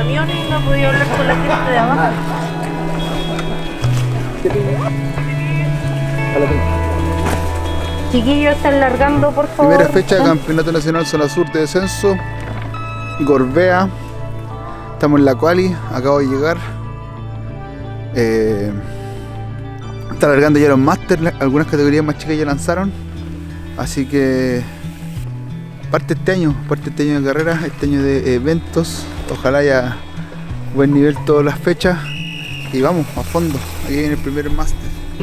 camiones y no he podido hablar con la gente de abajo. Chiquillos, están largando, por favor. Primera fecha de Campeonato Nacional Zona Sur de Descenso. Gorbea. Estamos en la quali, acabo de llegar. Está largando ya los Masters, algunas categorías más chicas ya lanzaron. Así que parte este año de carrera, este año de eventos. Ojalá haya buen nivel todas las fechas. Y vamos, a fondo. Aquí viene el primer Master.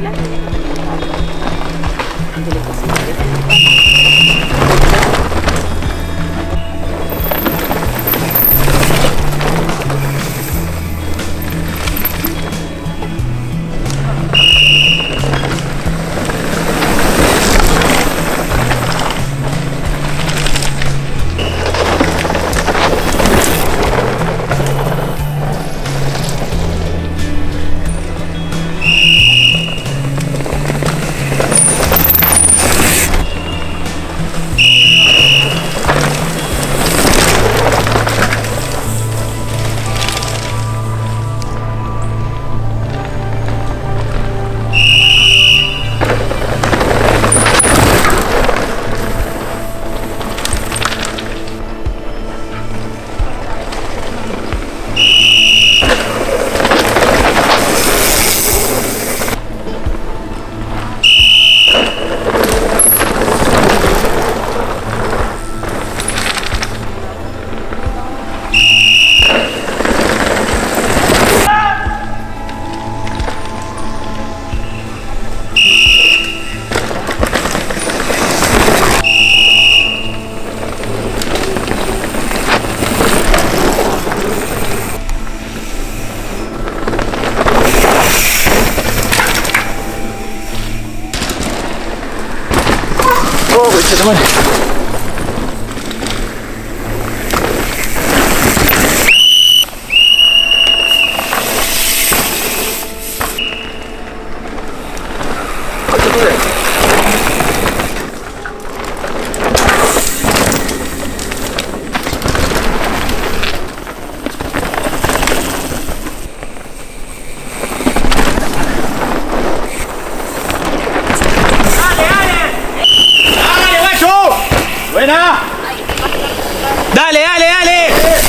¡Dale, dale, dale!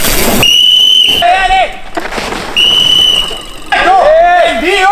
¡Dale! ¡Envío!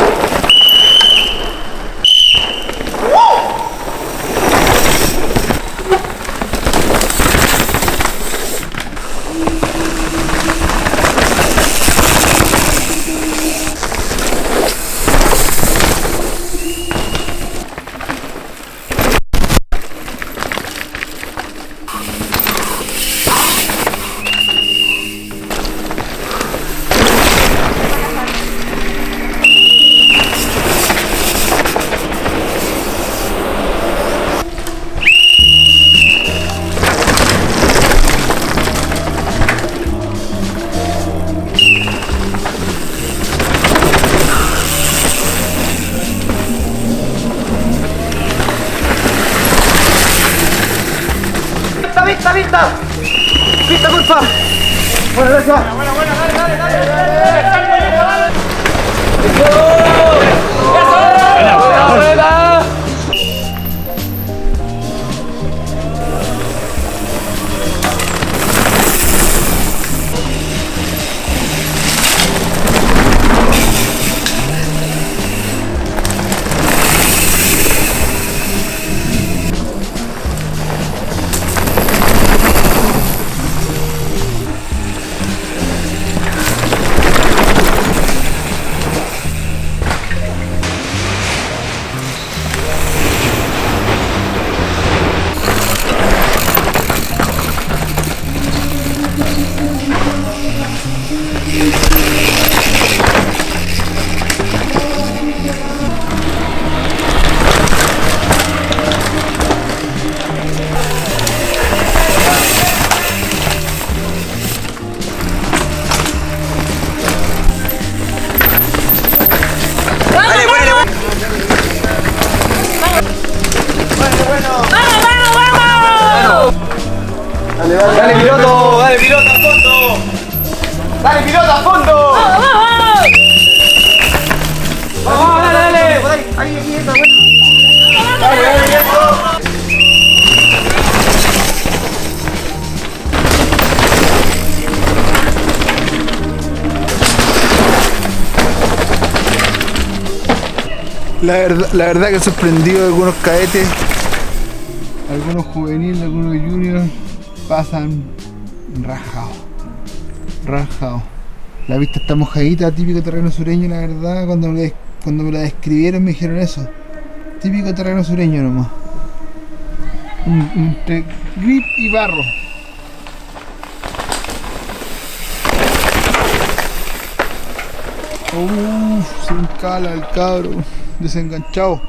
Vista, porfa. Bueno, gracias. Bueno, dale. Dale, piloto, al fondo. ¡Dale, pilota, a fondo! ¡Vamos, dale, dale! Ahí, aquí, esa, buena. ¡Dale, dale, eso! La verdad que he sorprendido de algunos cadetes, algunos juveniles, algunos juniors, pasan rajados. La vista está mojadita, típico terreno sureño, la verdad. Cuando me la describieron me dijeron eso, típico terreno sureño nomás, entre grip y barro. Sin cala el cabro, desenganchado.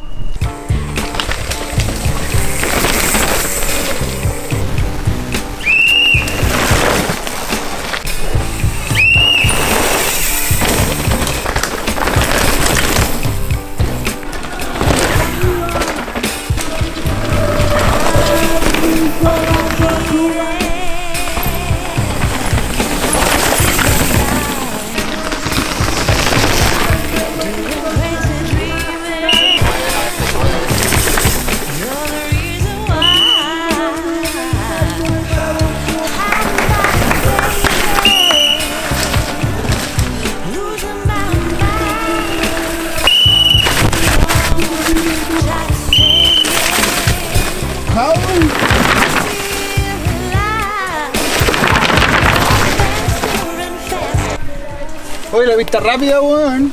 Oye, la vista rápida, weón.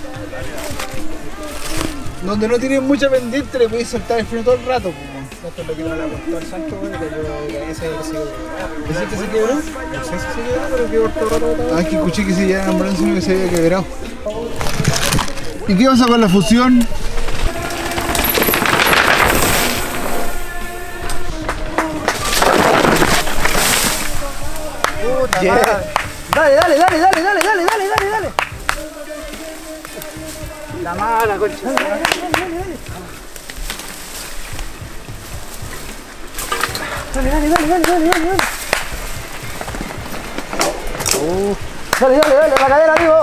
Donde no tienes mucha pendiente le puedes soltar el freno todo el rato, weón. Esto es lo que no le apuntó al Sancho, güey, pero ese se quebró. ¿Decís que se quebró? No sé si se quebró, pero quedó todo el rato. Ah, que escuché que se llevaba en ambulancia y que se había quebrado. ¿Y qué pasa con la fusión? Yeah. Dale, dale, dale, dale, dale, dale, dale, dale, dale. La mala, concha. Dale, dale, dale, dale, dale, dale, dale. Dale, dale, dale, la cadera, digo.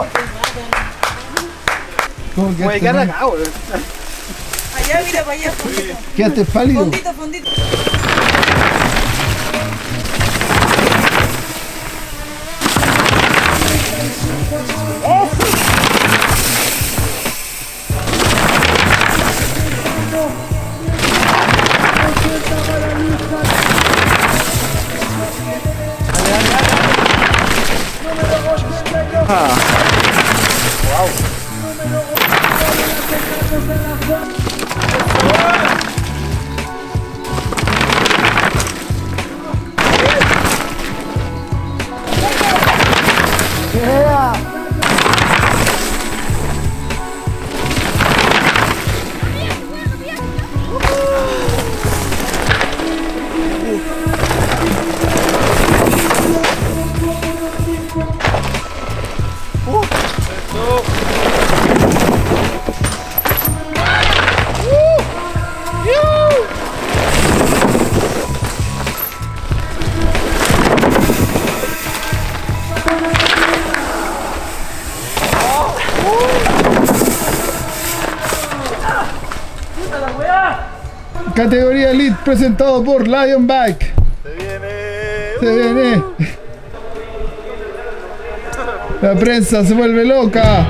¿Cómo Puede quedaste? quedar acá, güey. Allá, mira, para allá, fondito. ¿Quedaste pálido? Fondito, fondito. Categoría Elite presentado por Lion Bike. Se viene. La prensa se vuelve loca.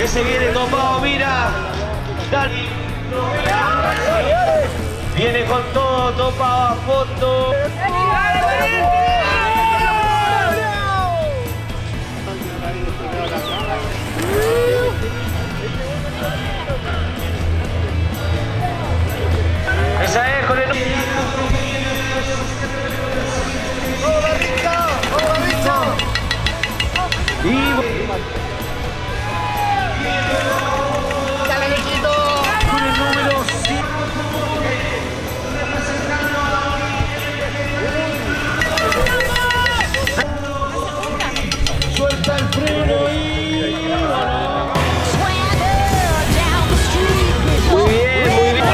se viene topado, mira. Dale. Viene con todo, topado a fondo. Esa es con el... Y... ¡Dale, Niquito! con el número 5. Suelta el freno y... Muy bien, muy bien.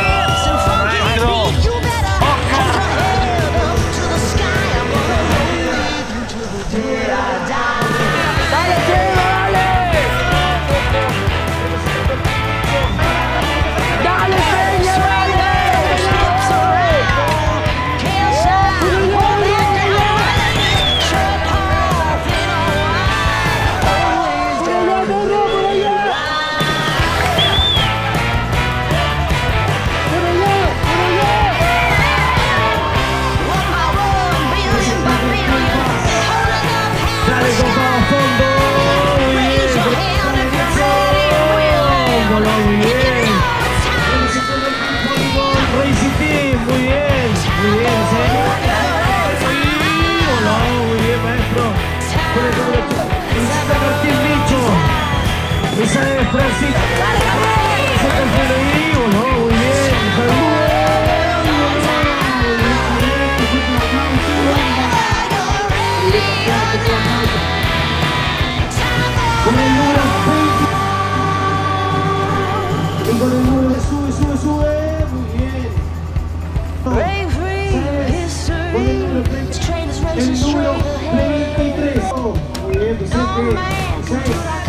Esa es Francisco. Saca el freno ahí, ¿no? Muy bien. Con el número 20. Y con el número sube. Muy bien. Con el número 20. El número 23. Muy bien, Vicente. 6.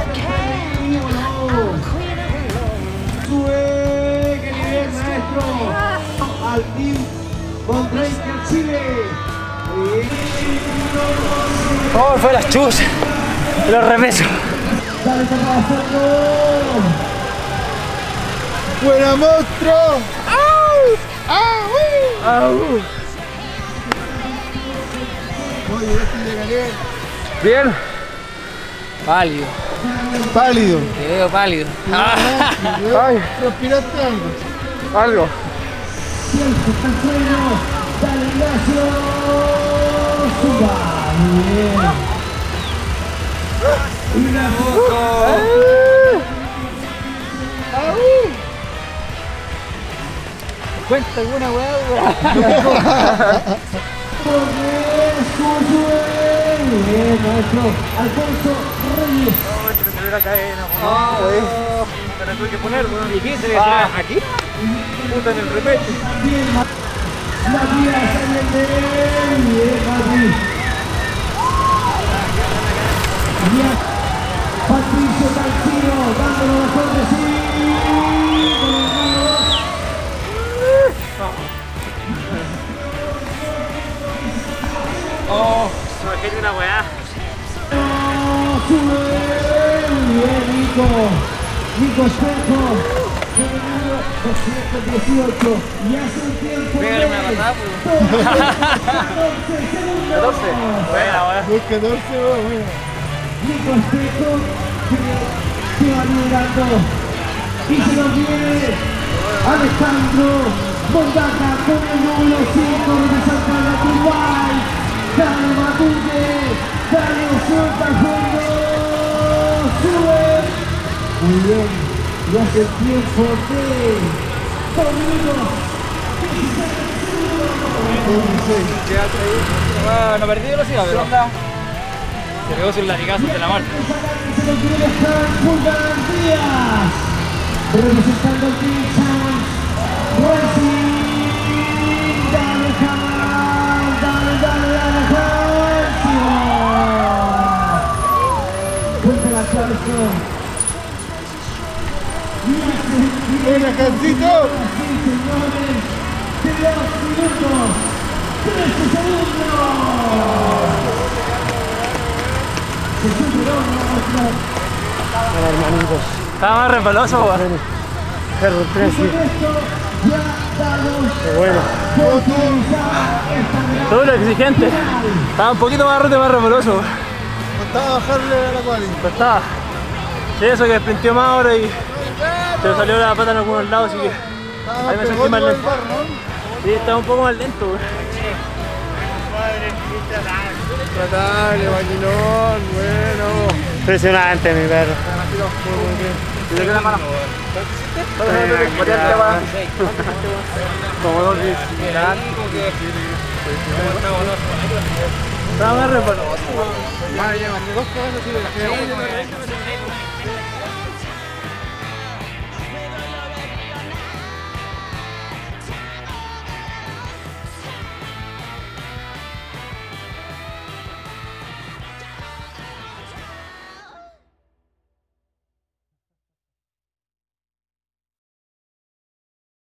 Sube, qué nivel, maestro. Al team Montreal Chile. Oh, fue las chus. Los remesos. Dale, tapado, fondo. ¡Buena, monstruo! Oye, este de Gabriel. Bien. Pálido. Pálido. Te veo pálido. Ay, ¿transpiraste algo? Algo. Siempre está el freno. Dale, Ignacio. Suba. Muy bien. Una Cuenta alguna weá. Muy bien, maestro. Alfonso Reyes. La cadena, me la tuve que poner, weón. ¿Y qué se le aquí? Puta en el repete. La tía sale bien, Mati. Bien. Patricio Calcino, dándolo mejor de sí. Oh, se me una weá. Sube. Bien, Nico Espejo, con el número 218, y hace un tiempo Pégale una patada, 14 segundos. 14. Buena, weá. 14, bueno. Nico Espejo, que va liderando, y se nos viene Alejandro Mondaca con el número 5, representando a Uruguay. Dale, Matute, dale, suelta al fondo, sube. Muy bien, y hace el tiempo de 2 minutos 16 segundos. No perdí velocidad, pero se pegó sus latigazos de la marcha. Se lo quiere dejar Fulgan Díaz, representando al Team Challenge Racing. Dale, Jamal, dale, cuenta la clave. ¡Buena, Jancito! Sí, señores, de 2 minutos 13 segundos. Se superó, ¿no? Hola, hermanitos. Estaba más resbaloso, weón. Carro 3, sí. Qué bueno. Todo lo exigente. Estaba un poquito más roto y más resbaloso, weón. Costaba bajarle a la quali. Costaba. Sí, eso que sprinteó más ahora y se le salió la pata en algunos lados, así que ahí me sentí más lento. Sí, estaba un poco más lento, weón. Tratable, maquinón, bueno. Impresionante, mi perro. ¿Le queda mala? Como 2 días. Estaba más resbaloso. Más 2 cabezas y le